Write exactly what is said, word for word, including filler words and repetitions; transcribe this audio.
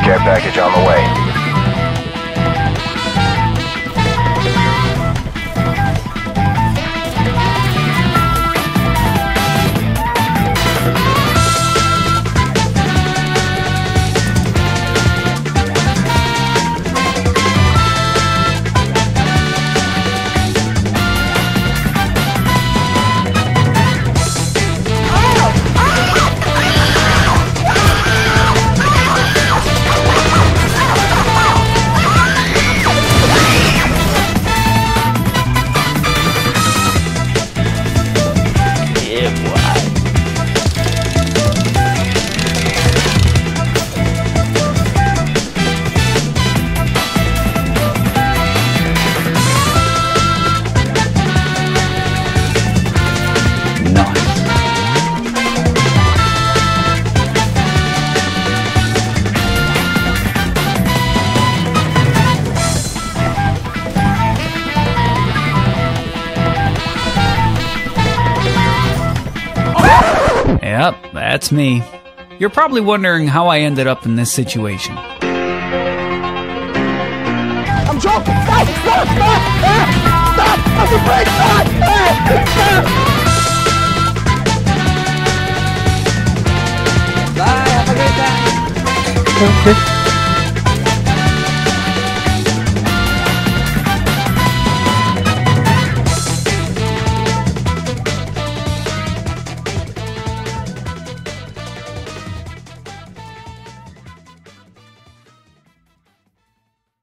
Care package on the way. Yep, that's me. You're probably wondering how I ended up in this situation. I'm joking! Stop! Stop! Stop! Ah! Stop! I'm afraid! Stop! Ah! Stop! Bye, have a great time! Okay.